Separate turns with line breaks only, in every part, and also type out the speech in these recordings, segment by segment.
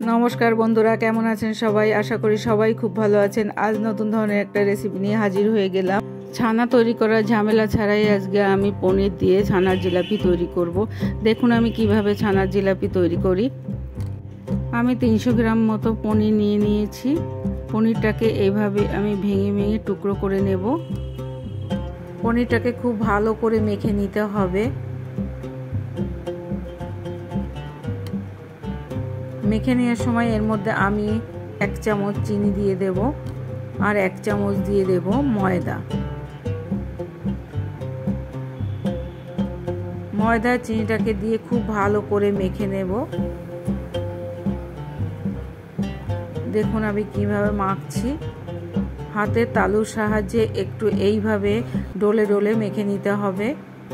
নমস্কার বন্ধুরা, কেমন আছেন সবাই? আশা করি সবাই খুব ভালো আছেন। আজ নতুন ধরনের একটা রেসিপি নিয়ে হাজির হয়ে গেলাম। ছানা তৈরি করার ঝামেলা ছাড়াই আজকে আমি পনির দিয়ে ছানার জিলাপি তৈরি করব। দেখুন আমি কিভাবে ছানার জিলাপি তৈরি করি। আমি 300 গ্রাম মতো পনির নিয়ে নিয়েছি। পনিরটাকে এইভাবে আমি ভেঙে ভেঙে টুকরো করে নেব। পনিরটাকে খুব ভালো করে মেখে নিতে হবে। মেখে নেওয়ার সময় এর মধ্যে আমি 1 চামচ চিনি দিয়ে দেব আর 1 চামচ দিয়ে দেব ময়দা। চিনিটাকে দিয়ে খুব ভালো করে মেখে নেব। দেখুন আমি কিভাবে মাখছি। হাতের তালুর সাহায্যে একটু এইভাবে ডলে ডলে মেখে নিতে হবে।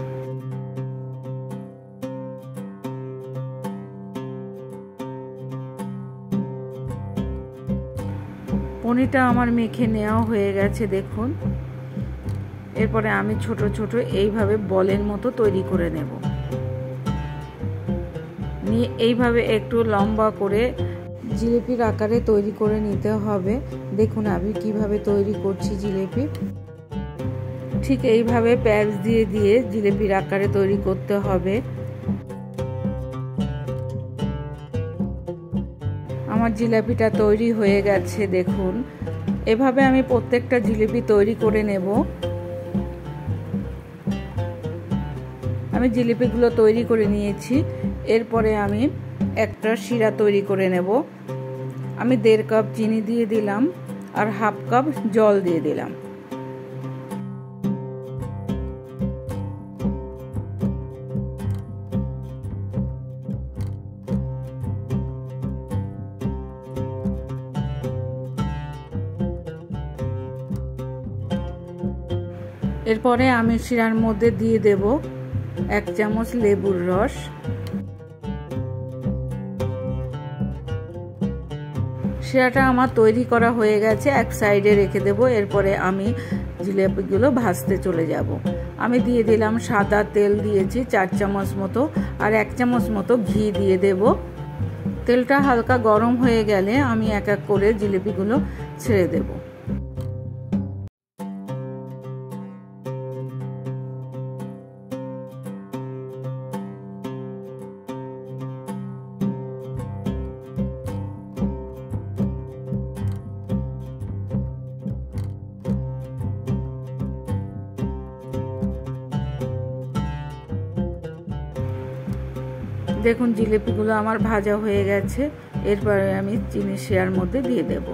পনিরটা আমার মেখে নেওয়া হয়ে গেছে দেখুন। এরপরে আমি ছোট ছোট এইভাবে বলের মতো তৈরি করে নেব। নিয়ে এইভাবে একটু লম্বা করে জিলিপির আকারে তৈরি করে নিতে হবে। দেখুন আমি কিভাবে তৈরি করছি জিলিপি। ঠিক এইভাবে প্যাচ দিয়ে দিয়ে জিলিপির আকারে তৈরি করতে হবে। আমার জিলাপিটা তৈরি হয়ে গেছে দেখুন। এভাবে আমি প্রত্যেকটা জিলিপি তৈরি করে নেব। আমি জিলিপিগুলো তৈরি করে নিয়েছি। এরপরে আমি একটা শিরা তৈরি করে নেব। আমি 1.5 কাপ চিনি দিয়ে দিলাম আর 1/2 কাপ জল দিয়ে দিলাম। এরপরে আমি শিরার মধ্যে দিয়ে দেব 1 চামচ লেবুর রস। শিরাটা আমার তৈরি করা হয়ে গেছে, এক সাইডে রেখে দেব। এরপরে আমি জিলাপিগুলো ভাজতে চলে যাব। আমি দিয়ে দিলাম সাদা তেল দিয়েছি 4 চামচ মতো আর 1 চামচ মতো ঘি দিয়ে দেব। তেলটা হালকা গরম হয়ে গেলে আমি এক এক করে জিলাপিগুলো ছেড়ে দেব। দেখুন জিলিপিগুলো আমার ভাজা হয়ে গেছে। এরপরে আমি চিনি শিরার মধ্যে দিয়ে দেব।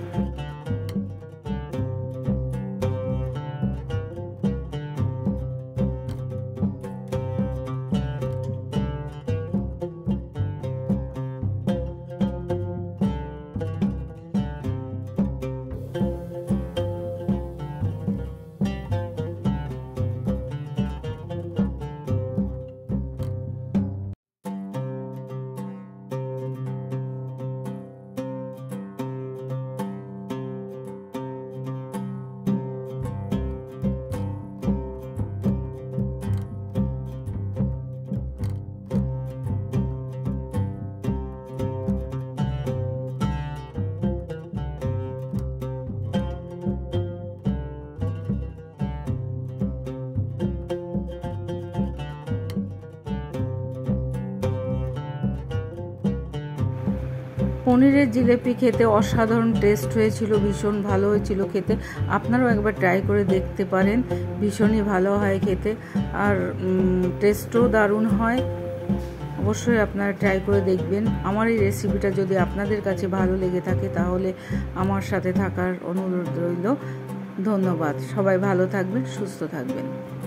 পনিরের জিলিপি খেতে অসাধারণ টেস্ট হয়েছিল, ভীষণ ভালো হয়েছিল খেতে। আপনারাও একবার ট্রাই করে দেখতে পারেন, ভীষণই ভালো হয় খেতে আর টেস্টও দারুণ হয়। অবশ্যই আপনারা ট্রাই করে দেখবেন। আমার এই রেসিপিটা যদি আপনাদের কাছে ভালো লেগে থাকে তাহলে আমার সাথে থাকার অনুরোধ রইল। ধন্যবাদ। সবাই ভালো থাকবেন, সুস্থ থাকবেন।